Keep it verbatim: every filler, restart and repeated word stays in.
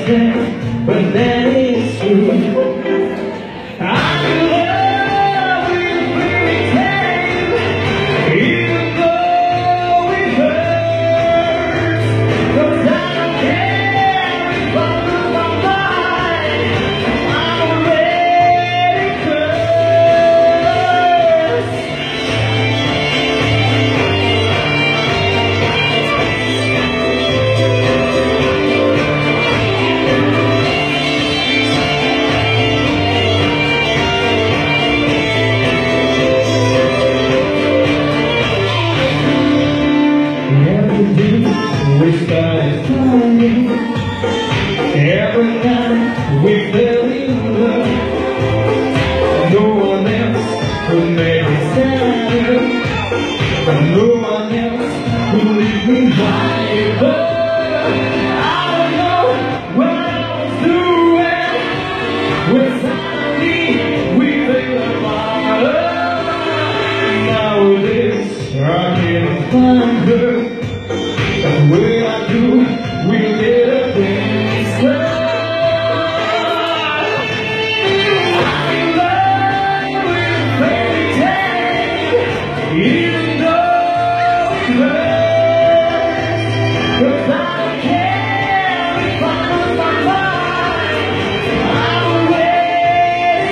understand, but that is true. I'm in love with pretend, even though it hurts. 'Cause I don't care if I lose my mind, I'm already cursed. We started falling. Every night we fell in love. No one else could make me stand. No one else could leave me high. I don't know what I was doing when suddenly we fell apart. Nowadays I can't find her. The way I do, we'll get a thing started. I'm in love with fairy tale, even though it hurts. 'Cause I don't care if I lose my mind, I'm already